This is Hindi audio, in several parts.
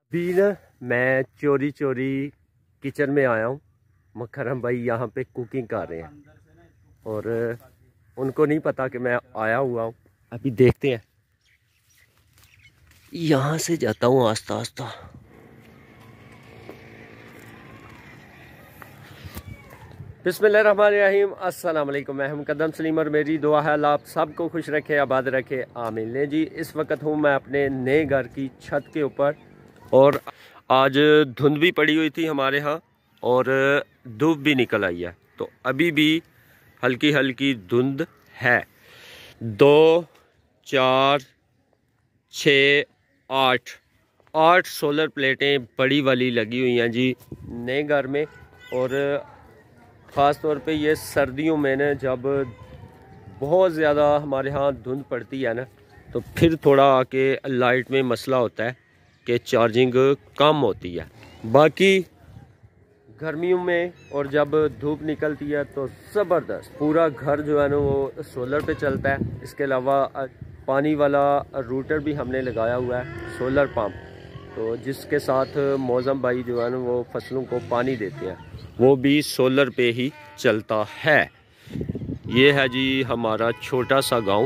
भी ना मैं चोरी चोरी किचन में आया हूँ। मुकर्रम भाई यहाँ पे कुकिंग कर रहे हैं और उनको नहीं पता कि मैं आया हुआ हूँ। अभी देखते हैं, यहाँ से जाता हूँ आस्ता आस्ता। बिस्मिल्लाहिर्रहमानिर्रहीम, अस्सलाम वालेकुम। मैं मुकद्दम सलीम और मेरी दुआ है अल्लाह आप सबको खुश रखे, आबाद रखे, आमीन। ले जी, इस वक्त हूँ मैं अपने नए घर की छत के ऊपर और आज धुंध भी पड़ी हुई थी हमारे यहाँ और धूप भी निकल आई है, तो अभी भी हल्की हल्की धुंध है। 2, 4, 6, 8 सोलर प्लेटें बड़ी वाली लगी हुई हैं जी नए घर में। और ख़ास तौर पे ये सर्दियों में ना जब बहुत ज़्यादा हमारे यहाँ धुंध पड़ती है ना, तो फिर थोड़ा आके लाइट में मसला होता है कि चार्जिंग कम होती है। बाकी गर्मियों में और जब धूप निकलती है तो ज़बरदस्त पूरा घर जो है ना वो सोलर पे चलता है। इसके अलावा पानी वाला रूटर भी हमने लगाया हुआ है, सोलर पंप, तो जिसके साथ मौज़म भाई जो है ना वो फसलों को पानी देते हैं, वो भी सोलर पे ही चलता है। ये है जी हमारा छोटा सा गांव।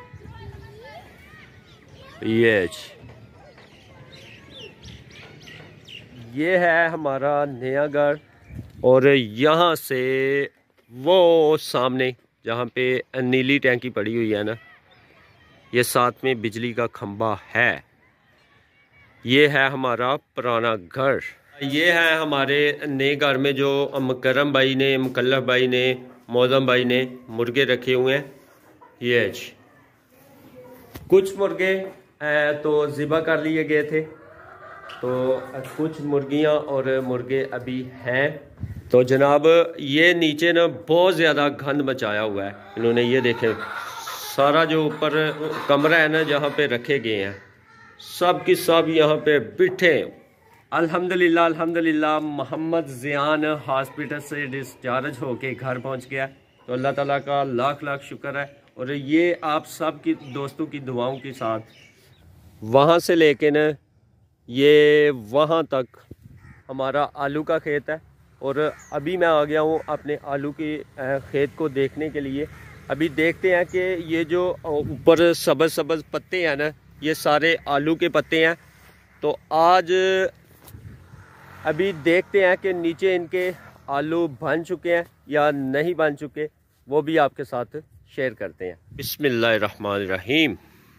ये है हमारा नया घर और यहाँ से वो सामने जहाँ पे नीली टैंकी पड़ी हुई है ना, ये साथ में बिजली का खंबा है। ये है हमारा पुराना घर। ये है हमारे नए घर में जो मुकर्रम भाई ने, मुकल्लफ भाई ने, मौज़म भाई ने मुर्गे रखे हुए हैं। ये जी कुछ मुर्गे तो ज़िबा कर लिए गए थे, तो कुछ मुर्गियां और मुर्गे अभी हैं। तो जनाब ये नीचे ना बहुत ज़्यादा गंद मचाया हुआ है इन्होंने। ये देखें, सारा जो ऊपर कमरा है ना जहाँ पे रखे गए हैं, सब की सब यहाँ पे बिठे। अल्हम्दुलिल्लाह अल्हम्दुलिल्लाह मोहम्मद ज़ियान हॉस्पिटल से डिस्चार्ज होके घर पहुँच गया, तो अल्लाह ताला का लाख लाख शुक्र है। और ये आप सब की दोस्तों की दुआओं के साथ वहाँ से लेके न ये वहाँ तक हमारा आलू का खेत है। और अभी मैं आ गया हूँ अपने आलू के खेत को देखने के लिए। अभी देखते हैं कि ये जो ऊपर सब्ज़ सब्ज़ पत्ते हैं ना, ये सारे आलू के पत्ते हैं। तो आज अभी देखते हैं कि नीचे इनके आलू बन चुके हैं या नहीं बन चुके, वो भी आपके साथ शेयर करते हैं। बिस्मिल्लाहिर्रहमानिर्रहीम।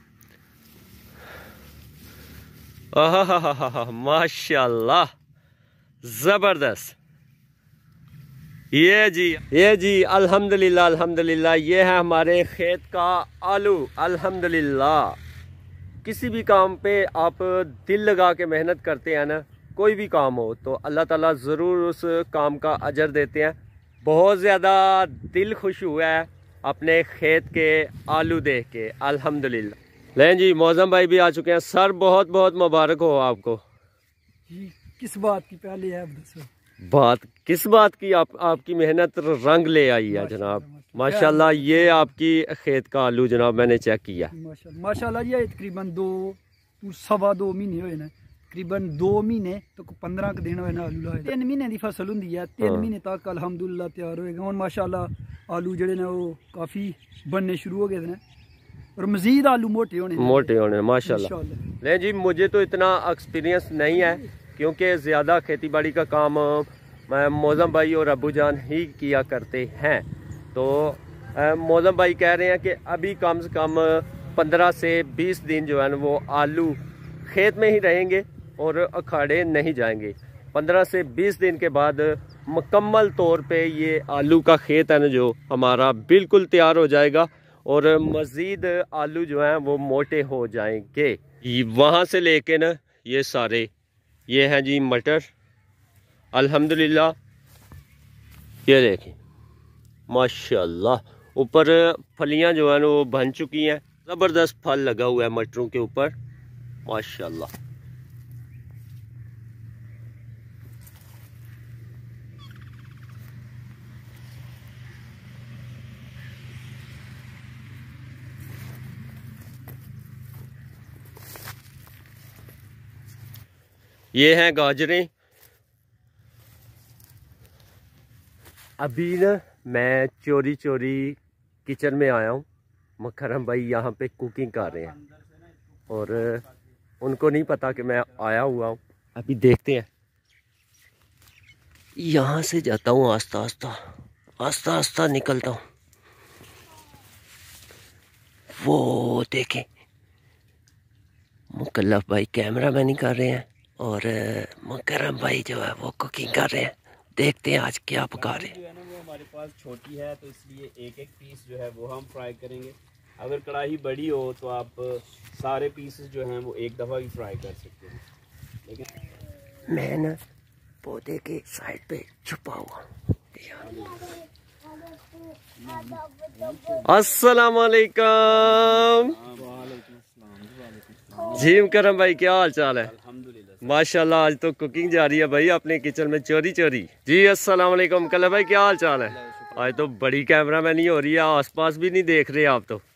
आहा माशाल्लाह, ज़बरदस्त। ये जी अल्हम्दुलिल्लाह अल्हम्दुलिल्लाह, ये है हमारे खेत का आलू। अल्हम्दुलिल्लाह, किसी भी काम पे आप दिल लगा के मेहनत करते हैं ना, कोई भी काम हो, तो अल्लाह ताला ज़रूर उस काम का अजर देते हैं। बहुत ज़्यादा दिल खुश हुआ है अपने खेत के आलू देख के। अल्हम्दुलिल्लाह। लें जी, मौज़म भाई भी आ चुके हैं। सर बहुत बहुत मुबारक हो आपको। किस बात की पहले है बात किस बात की? आपकी मेहनत रंग ले आई है जनाब, माशाल्लाह। ये आपकी खेत का आलू जनाब मैंने चेक किया, माशाल्लाह। ये तकरीबन 2 महीने हुए ना, तकरीबन 2 महीने तो 15 दिन हुए ना आलू लाए। 3 महीने की फसल होंगी है, 3 महीने तक अल्हम्दुलिल्लाह तैयार होएगा। और माशाल्लाह आलू जड़े ने वो काफ़ी बनने शुरू हो गए थे और मजीद आलू मोटे होने माशाल्लाह। नहीं जी, मुझे तो इतना एक्सपीरियंस नहीं है क्योंकि ज़्यादा खेती बाड़ी का काम मैं मौज़म भाई और अबू जान ही किया करते हैं। तो मौज़म भाई कह रहे हैं कि अभी कम से कम 15 से 20 दिन जो है ना वो आलू खेत में ही रहेंगे और अखाड़े नहीं जाएंगे। 15 से 20 दिन के बाद मुकम्मल तौर पे ये आलू का खेत है ना जो हमारा बिल्कुल तैयार हो जाएगा और मज़ीद आलू जो हैं वो मोटे हो जाएंगे। वहाँ से लेके ना ये सारे ये हैं जी मटर। अल्हम्दुलिल्लाह, ये देखें माशाल्लाह, ऊपर फलियां जो है ना वो बन चुकी हैं। ज़बरदस्त फल लगा हुआ है मटरों के ऊपर माशाल्लाह। ये हैं गाजरें। अभी ना मैं चोरी चोरी किचन में आया हूँ। मुकर्रम भाई यहाँ पे कुकिंग कर रहे हैं और उनको नहीं पता कि मैं आया हुआ हूँ। अभी देखते हैं। यहाँ से जाता हूँ आस्ता आस्ता आस्ता आस्ता निकलता हूँ। वो देखें मुकल्लफ भाई कैमरा मैन कर रहे हैं और मुकर्रम भाई जो है वो कुकिंग कर रहे हैं। देखते हैं आज क्या पका रहे हैं। जो है ना वो हमारे पास छोटी है तो इसलिए एक एक पीस जो है वो हम फ्राई करेंगे। अगर कढ़ाई बड़ी हो तो आप सारे पीसेस जो हैं वो एक दफ़ा भी फ्राई कर सकते हैं। लेकिन मैं ना पौधे के साइड पे छुपा हुआ। अस्सलाम वालेकुम जी मुकर्रम भाई, क्या हाल चाल है? अल्हम्दुलिल्लाह माशाल्लाह, आज तो कुकिंग जा रही है भाई अपने किचन में चोरी चोरी। जी अस्सलाम वालेकुम मुकल्लफ भाई, क्या हाल चाल है? आज तो बड़ी कैमरा मैन ही हो रही है, आसपास भी नहीं देख रहे आप तो।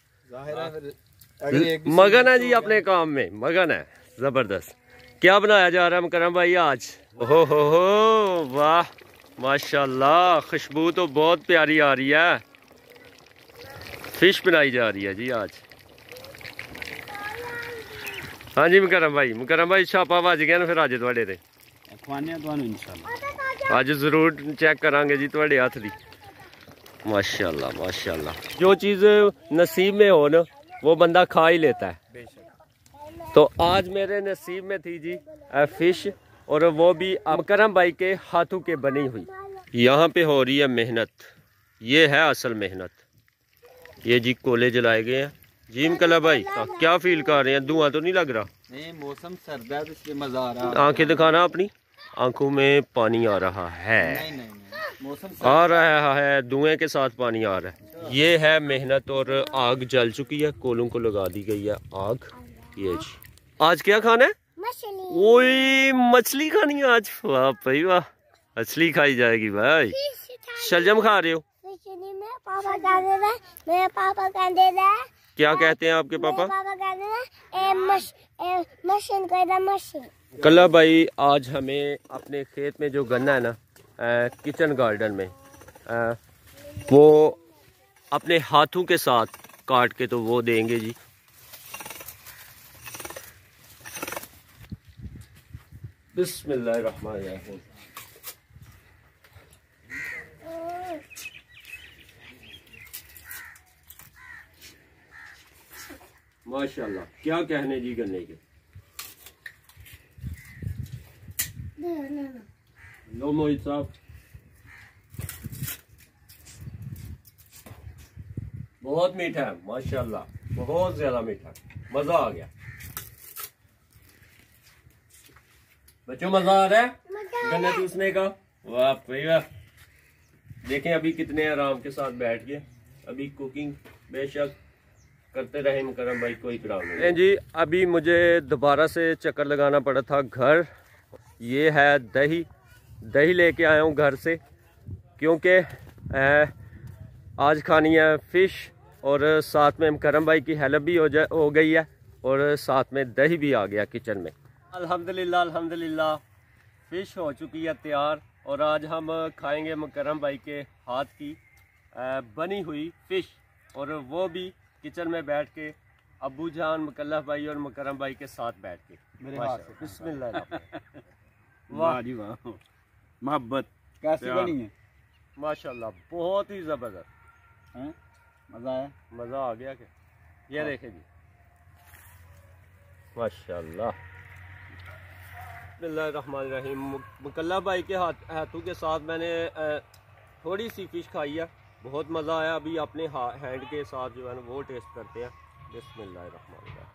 मगन है जी अपने काम में, मगन है जबरदस्त। क्या बनाया जा रहा है मुकर्रम भाई आज? ओहो हो वाह माशाल्लाह, खुशबू तो बहुत प्यारी आ रही है। फिश बनाई जा रही है जी आज। हाँ जी मुकर्रम भाई छापा बज गया ना फिर अज थोड़े ते अज जरूर चेक करांगे जी थोड़े हथ दी। माशाल्लाह माशाल्लाह, जो चीज़ नसीब में हो ना वो बंदा खा ही लेता है। तो आज मेरे नसीब में थी जी फिश, और वो भी मुकर्रम भाई के हाथों के बनी हुई। यहाँ पे हो रही है मेहनत, ये है असल मेहनत। ये जी कोले जलाए गए हैं जी मुकल्लफ भाई। क्या फील कर रहे हैं? धुआं तो नहीं लग रहा? नहीं, मौसम सर्द है तो इसलिए मजा आ रहा है। आंखें दिखाना अपनी, आंखों में पानी आ रहा है। नहीं, मौसम आ रहा है, धुएं के साथ पानी आ रहा है। ये है मेहनत। और आग जल चुकी है, कोलों को लगा दी गई है आग। ये जी आज क्या खाना है? ओए मछली खानी है आज। वाह भाई वाह, मछली खाई जाएगी भाई। शलजम खा रहे हो? मेरे पापा कहते रहे। क्या कहते हैं आपके पापा? मशीन। कल्ला भाई आज हमें अपने खेत में जो गन्ना है ना, किचन गार्डन में, वो अपने हाथों के साथ काट के तो वो देंगे जी। बिस्मिल्लाहिर्रहमानिर्रहीम। माशाल्लाह, क्या कहने जी गन्ने के। लो मोहित साहब, बहुत मीठा है माशाल्लाह, बहुत ज्यादा मीठा है, मजा आ गया। बच्चों मजा आ रहा है गन्ना चूसने का? वाह भाई वाह। देखें अभी कितने आराम के साथ बैठ गए। अभी कुकिंग बेशक करते रहे मुकर्रम भाई, कोई प्रॉब्लम नहीं जी। अभी मुझे दोबारा से चक्कर लगाना पड़ा था घर। ये है दही लेके आया हूँ घर से, क्योंकि आज खानी है फिश और साथ में मुकर्रम भाई की हेल्प भी हो गई है और साथ में दही भी आ गया किचन में। अल्हम्दुलिल्लाह अल्हम्दुलिल्लाह, फिश हो चुकी है तैयार और आज हम खाएंगे मुकर्रम भाई के हाथ की बनी हुई फिश, और वो भी किचन में बैठ के अब्बू जान मुकल्लफ भाई और मुकर्रम भाई के साथ बैठ के मेरे हाथ से। बिस्मिल्लाह। वाह जी वाह, मोहब्बत कैसी बनी है? माशाल्लाह बहुत ही जबरदस्त। मजा आया? मजा आ गया क्या? ये देखे जी माशाल्लाह। बिस्मिल्लाहिर्रहमानिर्रहीम। मुकल्लफ भाई के हाथों के साथ मैंने थोड़ी सी फिश खाई है, बहुत मज़ा आया। अभी अपने हैंड के साथ जो है ना वो टेस्ट करते हैं। बिस्मिल्लाहिर्रहमानिर्रहीम।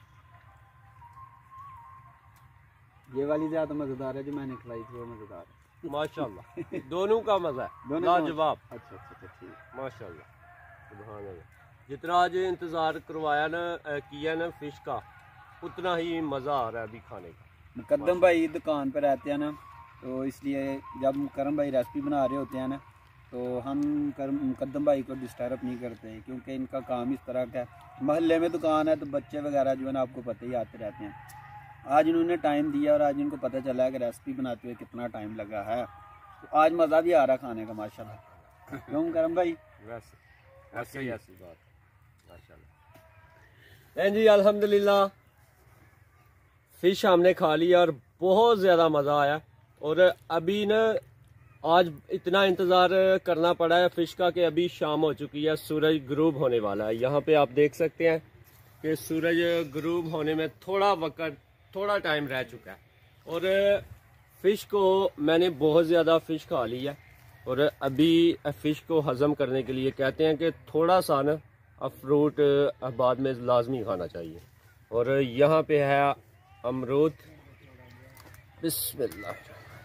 ये वाली ज़्यादा मज़ेदार है, जो मैंने खिलाई थी वो मज़ेदार है माशाल्लाह। दोनों का मज़ा है, लाजवाब। अच्छा ठीक, माशाल्लाह सुभान अल्लाह। जितना आज इंतज़ार करवाया ना, किया ना फिश का, उतना ही मज़ा आ रहा है अभी खाने का। मुकद्दम भाई दुकान पर रहते हैं ना, तो इसलिए जब मुकर्रम भाई रेसिपी बना रहे होते हैं ना, तो हम मुकद्दम भाई को डिस्टर्ब नहीं करते हैं, क्योंकि इनका काम इस तरह का है। मोहल्ले में दुकान है तो बच्चे वगैरह जो है ना आपको पता ही आते रहते हैं, आज इन्होंने टाइम दिया और आज इनको पता चला है कि रेसिपी बनाते हुए कितना टाइम लगा है, तो आज मज़ा भी आ रहा खाने का माशाल्लाह। क्यों करम भाई? ऐसी बात माशाल्लाह। जी अल्हम्दुलिल्लाह फ़िश हमने खा लिया और बहुत ज़्यादा मज़ा आया। और अभी न आज इतना इंतज़ार करना पड़ा है फ़िश का कि अभी शाम हो चुकी है, सूरज गुरूब होने वाला है। यहाँ पे आप देख सकते हैं कि सूरज गुरूब होने में थोड़ा टाइम रह चुका है। और फ़िश को मैंने बहुत ज़्यादा फ़िश खा ली है और अभी फ़िश को हज़म करने के लिए कहते हैं कि थोड़ा सा ना फ्रूट बाद में लाजमी खाना चाहिए। और यहाँ पे है अमरूद, बिस्मिल्लाह।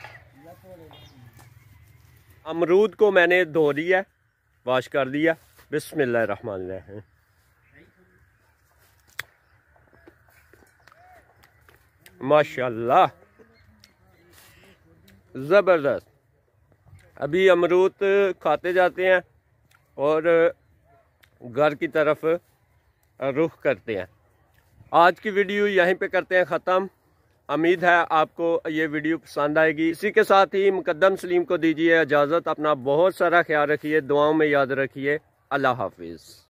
अमरूद को मैंने धो लिया, वॉश कर दिया। बिस्मिल्लाहिर्रहमानिर्रहीम। माशाल्लाह ज़बरदस्त। अभी अमरूद खाते जाते हैं और घर की तरफ रुख करते हैं। आज की वीडियो यहीं पे करते हैं ख़त्म। उम्मीद है आपको ये वीडियो पसंद आएगी। इसी के साथ ही मुकद्दम सलीम को दीजिए इजाज़त। अपना बहुत सारा ख्याल रखिए, दुआओं में याद रखिए। अल्लाह हाफिज़।